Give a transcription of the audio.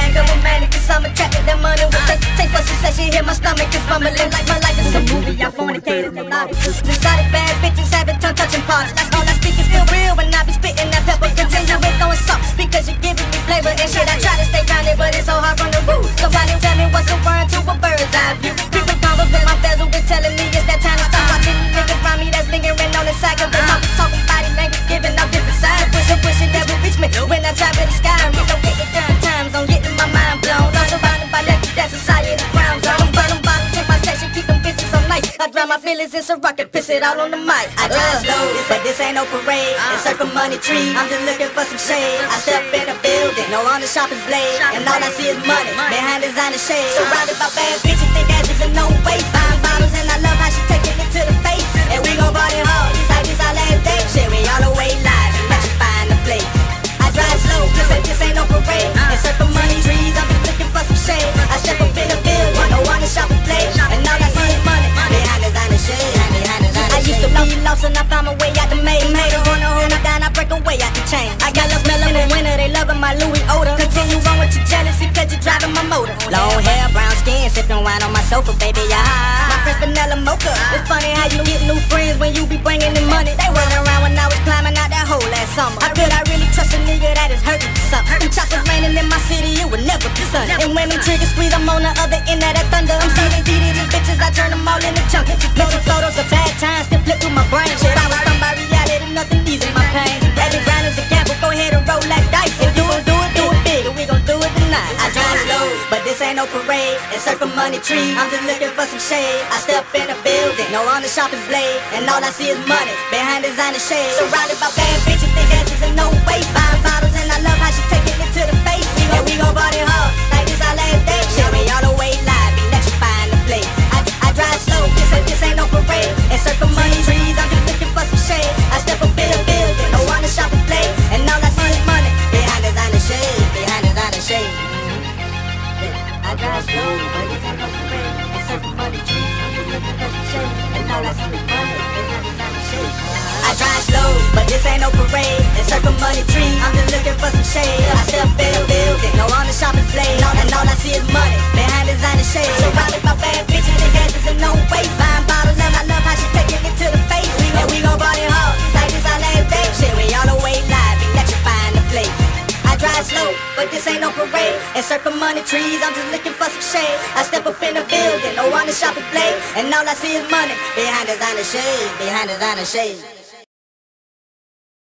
gang of romantic, cause I'm attracted to money. With take for success, you hear my stomach is rumbling like my life is a movie. I fornicated, no lobby. Exotic bad bitches having tongue-touching parts. That's all I speak is still real when I be spitting that pepper. Continue with throwing salt because you're giving me flavor and shit. I try to stay grounded, but it's so hard from the root. Somebody tell me what's the word to a bird's eye view. People convos with my bezel been telling me it's that time to stop watching these niggas around me that's lingering on the side. Cause they talking body language, giving out different sides. Pushing that will reach me when I try with the sky. Relocate the different times, I'm getting my mind blown. I'm surrounded by that society crime zone. I'm burning bottles in my section, keep them bitches so nice. I drown my feelings in some rocket, piss it out on the mic. I drive slow, but this ain't no parade. It's circle money tree, I'm just looking for some shade. I step in a building, no on the shopping blade, and all I see is money behind designer shade. Surrounded by bad bitches, think asses in no waste. Buying bottles and I love how she taking it to the face. And we gon' party hard, just like this our last day. Shit, we all the way live, let you find a place. I drive slow, this ain't no parade. And circle money trees, I'm just looking for some shade. I step up in a building, no on the shopping blade, and all I see is money behind designer shade. I used to be lost and I found my way out the maze. Haters wanna hold me down, I break away out the chain. I got the smell of the winter, they loving my Louis odor. Continue on with your jealousy, cause you're driving my motor. Long hair, brown skin, sipping wine on my sofa, baby, yeah. My friend's vanilla mocha. It's funny how you get new friends when you be bringing in money. They running around when I was climbing out that hole last summer. I could I really trust a nigga that is hurting for something? Them choppers raining in my city, it would never be sunny. And when them triggers squeeze, I'm on the other end of that thunder. I'm so deep to these bitches, I turn them all into junk. Mental photos of bad times still flip through my brain. If I was stung by reality, nothing easing my pain. Every round is a gamble, go ahead and roll like dice. If you gon' do it big, and we gon' do it tonight. I drive slow, but this ain't no parade. It's circle money tree, I'm just looking for some shade. I step in a building, no on the shopping blade, and all I see is money behind designer shade. Surrounded by bad bitches, think asses in no waste. Buying bottles and I love how she taking it to the face. And we gon' party hard, like this our last day. Shit, we all the way live, we let you find a place. I drive slow, this ain't no parade. And circle money trees, I'm just looking for some shade. I step up in a building, no on the shopping blade, and all I see is money behind designer shade, behind designer shade. I drive slow, but this ain't no parade. And circle money trees, I'm just looking for some shade, and all I see is money behind designer shade. I drive slow, but this ain't no parade. And circle money trees, I'm just looking for some shade. I step in a building, no on the shopping blade, and all I see is money behind designer shade. Surrounded by bad bitches, and asses in no waste. Buying bottles and I love how she taking it to the face. And we gon' party hard, like this our last day. Shit, we all the way live, we let you find a place. I drive slow, but this ain't no parade. And circle money trees, I'm just looking for some shade. I step up in a building, no on the shopping blade, and all I see is money behind designer shade, behind designer shade.